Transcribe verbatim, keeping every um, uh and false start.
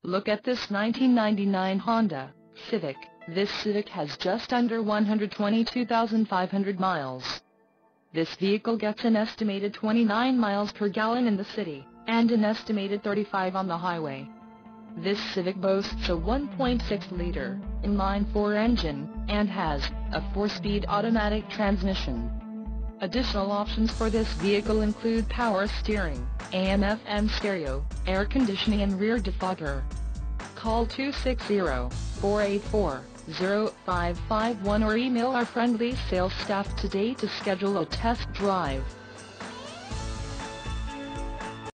Look at this nineteen ninety-nine Honda Civic. This Civic has just under one hundred twenty-two thousand five hundred miles. This vehicle gets an estimated twenty-nine miles per gallon in the city, and an estimated thirty-five on the highway. This Civic boasts a one point six liter inline-four engine, and has a four-speed automatic transmission. Additional options for this vehicle include power steering, A M F M stereo, air conditioning and rear defogger. Call two six zero, four eight four, zero five five one or email our friendly sales staff today to schedule a test drive.